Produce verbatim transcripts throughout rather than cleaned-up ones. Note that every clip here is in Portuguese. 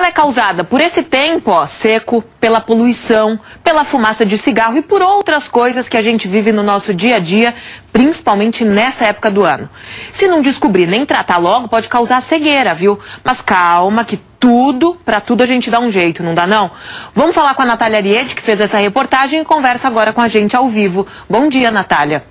é causada por esse tempo, ó, seco, pela poluição, pela fumaça de cigarro e por outras coisas que a gente vive no nosso dia a dia, principalmente nessa época do ano. Se não descobrir nem tratar logo, pode causar cegueira, viu? Mas calma que tudo, pra tudo a gente dá um jeito, não dá não? Vamos falar com a Natália Ariete, que fez essa reportagem e conversa agora com a gente ao vivo. Bom dia, Natália.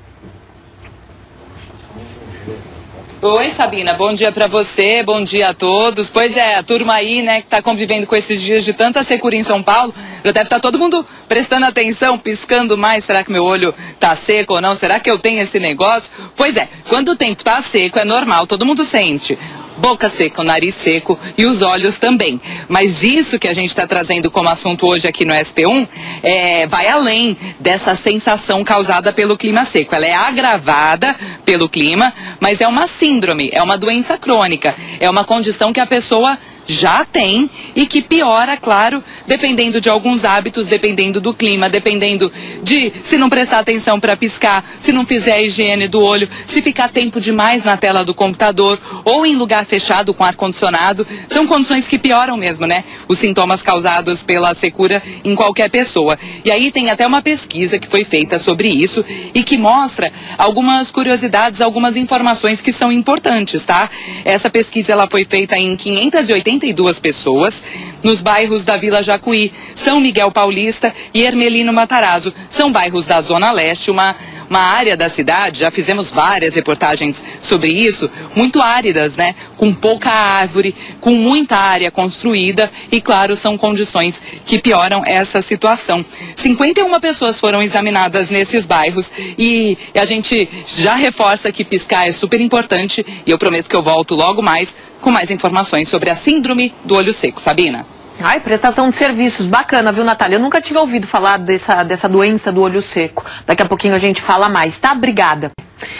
Oi, Sabina, bom dia pra você, bom dia a todos. Pois é, a turma aí, né, que tá convivendo com esses dias de tanta secura em São Paulo, já deve estar todo mundo prestando atenção, piscando mais. Será que meu olho tá seco ou não? Será que eu tenho esse negócio? Pois é, quando o tempo tá seco é normal, todo mundo sente. Boca seca, o nariz seco e os olhos também. Mas isso que a gente está trazendo como assunto hoje aqui no S P um é, vai além dessa sensação causada pelo clima seco. Ela é agravada pelo clima, mas é uma síndrome, é uma doença crônica, é uma condição que a pessoa já tem e que piora, claro, dependendo de alguns hábitos, dependendo do clima, dependendo de se não prestar atenção para piscar, se não fizer a higiene do olho, se ficar tempo demais na tela do computador ou em lugar fechado com ar-condicionado. São condições que pioram mesmo, né? Os sintomas causados pela secura em qualquer pessoa. E aí tem até uma pesquisa que foi feita sobre isso e que mostra algumas curiosidades, algumas informações que são importantes, tá? Essa pesquisa ela foi feita em quinhentas e oitenta e duas pessoas nos bairros da Vila Jacuí, São Miguel Paulista e Hermelino Matarazzo. São bairros da Zona Leste, uma, uma área da cidade, já fizemos várias reportagens sobre isso, muito áridas, né? Com pouca árvore, com muita área construída e, claro, são condições que pioram essa situação. cinquenta e uma pessoas foram examinadas nesses bairros e a gente já reforça que piscar é super importante e eu prometo que eu volto logo mais com mais informações sobre a síndrome do olho seco. Sabina? Ai, prestação de serviços, bacana, viu, Natália? Eu nunca tinha ouvido falar dessa, dessa doença do olho seco. Daqui a pouquinho a gente fala mais, tá? Obrigada.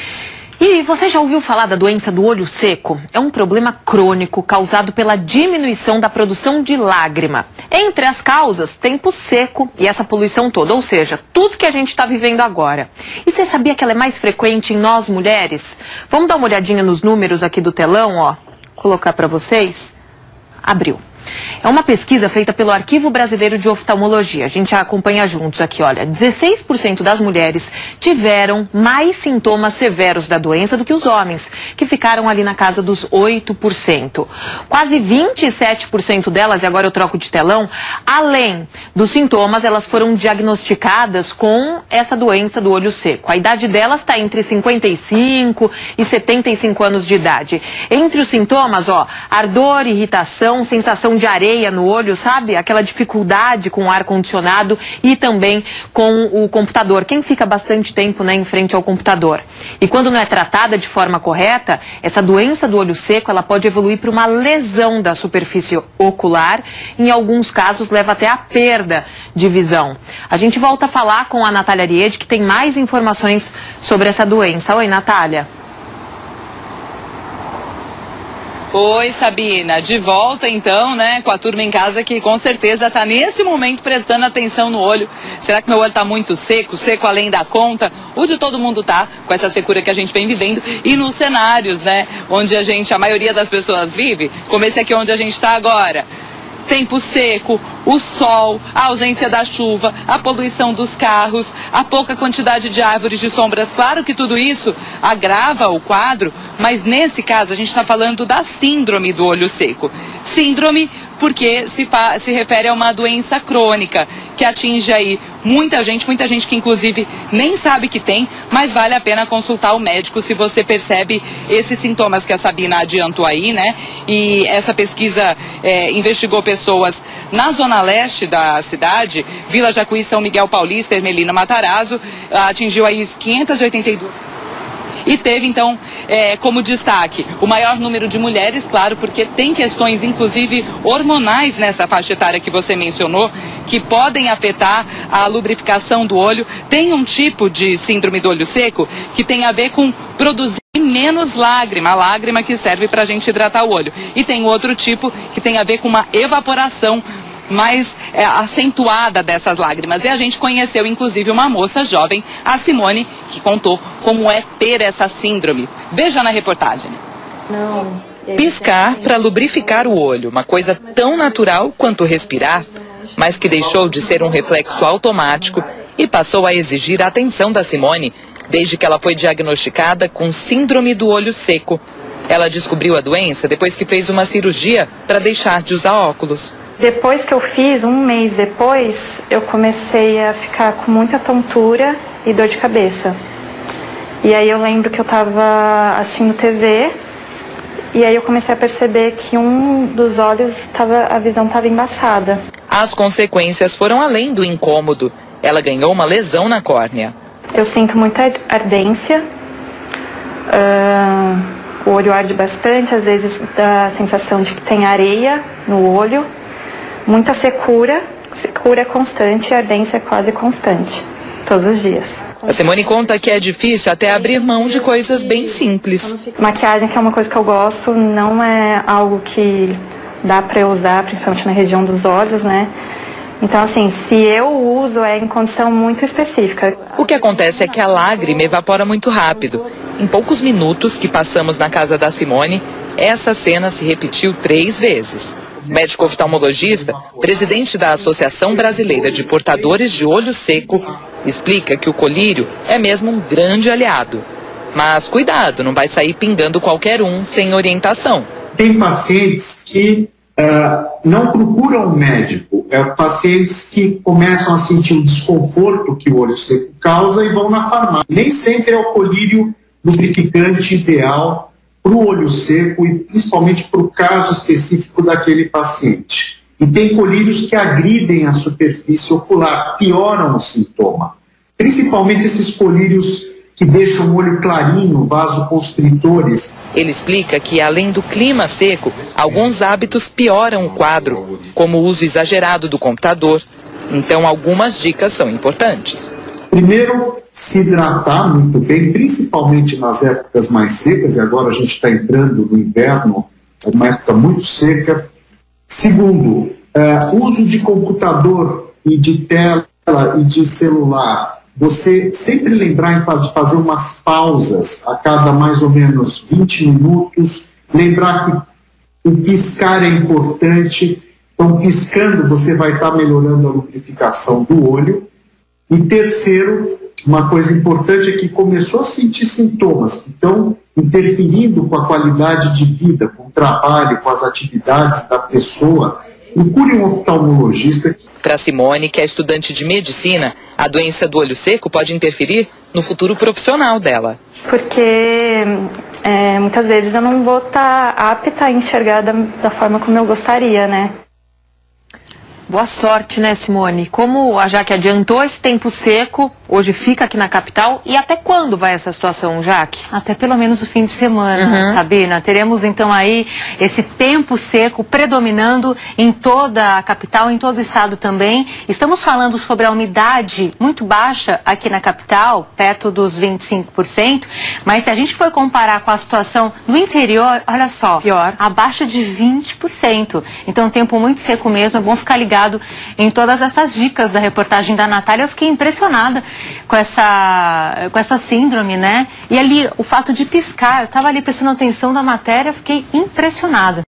E você já ouviu falar da doença do olho seco? É um problema crônico causado pela diminuição da produção de lágrima. Entre as causas, tempo seco e essa poluição toda, ou seja, tudo que a gente está vivendo agora. E você sabia que ela é mais frequente em nós mulheres? Vamos dar uma olhadinha nos números aqui do telão, ó. Colocar para vocês. Abriu. É uma pesquisa feita pelo Arquivo Brasileiro de Oftalmologia. A gente acompanha juntos aqui, olha. dezesseis por cento das mulheres tiveram mais sintomas severos da doença do que os homens, que ficaram ali na casa dos oito por cento. Quase vinte e sete por cento delas, e agora eu troco de telão, além dos sintomas, elas foram diagnosticadas com essa doença do olho seco. A idade delas está entre cinquenta e cinco e setenta e cinco anos de idade. Entre os sintomas, ó, ardor, irritação, sensação de areia no olho, sabe? Aquela dificuldade com o ar-condicionado e também com o computador. Quem fica bastante tempo, né, em frente ao computador. E quando não é tratada de forma correta, essa doença do olho seco, ela pode evoluir para uma lesão da superfície ocular. Em alguns casos, leva até a perda de visão. A gente volta a falar com a Natália Ariete, que tem mais informações sobre essa doença. Oi, Natália. Oi, Sabina, de volta então, né, com a turma em casa que com certeza está nesse momento prestando atenção no olho. Será que meu olho está muito seco, seco além da conta? O de todo mundo tá, com essa secura que a gente vem vivendo e nos cenários, né, onde a gente, a maioria das pessoas vive, como esse aqui onde a gente está agora. Tempo seco, o sol, a ausência da chuva, a poluição dos carros, a pouca quantidade de árvores de sombras. Claro que tudo isso agrava o quadro, mas nesse caso a gente está falando da síndrome do olho seco. Síndrome porque se, fa se refere a uma doença crônica que atinge aí muita gente, muita gente que inclusive nem sabe que tem, mas vale a pena consultar o médico se você percebe esses sintomas que a Sabina adiantou aí, né? E essa pesquisa é, investigou pessoas na zona leste da cidade, Vila Jacuí, São Miguel Paulista, Hermelino Matarazzo, atingiu aí quinhentas e oitenta e duas. E teve, então, é, como destaque, o maior número de mulheres, claro, porque tem questões, inclusive, hormonais nessa faixa etária que você mencionou, que podem afetar a lubrificação do olho. Tem um tipo de síndrome do olho seco que tem a ver com produzir menos lágrima, a lágrima que serve para a gente hidratar o olho. E tem outro tipo que tem a ver com uma evaporação mais é, acentuada dessas lágrimas. E a gente conheceu, inclusive, uma moça jovem, a Simone, que contou como é ter essa síndrome. Veja na reportagem. Não, Piscar para lubrificar o olho, uma coisa tão natural quanto respirar, mas que deixou de ser um reflexo automático e passou a exigir a atenção da Simone, desde que ela foi diagnosticada com síndrome do olho seco. Ela descobriu a doença depois que fez uma cirurgia para deixar de usar óculos. Depois que eu fiz, um mês depois, eu comecei a ficar com muita tontura e dor de cabeça. E aí eu lembro que eu estava assistindo T V e aí eu comecei a perceber que um dos olhos, tava, a visão estava embaçada. As consequências foram além do incômodo. Ela ganhou uma lesão na córnea. Eu sinto muita ardência, uh, o olho arde bastante, às vezes dá a sensação de que tem areia no olho, muita secura, secura é constante e ardência é quase constante, todos os dias. A Simone conta que é difícil até abrir mão de coisas bem simples. Maquiagem, que é uma coisa que eu gosto, não é algo que dá para eu usar, principalmente na região dos olhos, né? Então, assim, se eu uso, é em condição muito específica. O que acontece é que a lágrima evapora muito rápido. Em poucos minutos que passamos na casa da Simone, essa cena se repetiu três vezes. O médico oftalmologista, presidente da Associação Brasileira de Portadores de Olho Seco, explica que o colírio é mesmo um grande aliado. Mas cuidado, não vai sair pingando qualquer um sem orientação. Tem pacientes que uh, não procuram um médico, é pacientes que começam a sentir o desconforto que o olho seco causa e vão na farmácia. Nem sempre é o colírio lubrificante ideal para o olho seco e principalmente para o caso específico daquele paciente. E tem colírios que agridem a superfície ocular, pioram o sintoma. Principalmente esses colírios que deixam o olho clarinho, vasoconstritores. Ele explica que, além do clima seco, alguns hábitos pioram o quadro, como o uso exagerado do computador. Então, algumas dicas são importantes. Primeiro, se hidratar muito bem, principalmente nas épocas mais secas, e agora a gente está entrando no inverno, é uma época muito seca. Segundo, uh, uso de computador e de tela e de celular. Você sempre lembrar de fazer umas pausas a cada mais ou menos vinte minutos, lembrar que o piscar é importante, então piscando você vai estar melhorando a lubrificação do olho. E terceiro, uma coisa importante é que começou a sentir sintomas que estão interferindo com a qualidade de vida, com o trabalho, com as atividades da pessoa, procure um oftalmologista. Para Simone, que é estudante de medicina, a doença do olho seco pode interferir no futuro profissional dela. Porque é, muitas vezes eu não vou estar apta a enxergar da, da forma como eu gostaria, né? Boa sorte, né, Simone? Como a Jaque adiantou esse tempo seco, hoje fica aqui na capital, e até quando vai essa situação, Jaque? Até pelo menos o fim de semana, uhum. Sabina. Teremos então aí esse tempo seco predominando em toda a capital, em todo o estado também. Estamos falando sobre a umidade muito baixa aqui na capital, perto dos vinte e cinco por cento, mas se a gente for comparar com a situação no interior, olha só, pior, abaixo de vinte por cento. Então, tempo muito seco mesmo, é bom ficar ligado em todas essas dicas da reportagem da Natália. Eu fiquei impressionada com essa, com essa síndrome, né? E ali, o fato de piscar, eu estava ali prestando atenção na matéria, fiquei impressionada.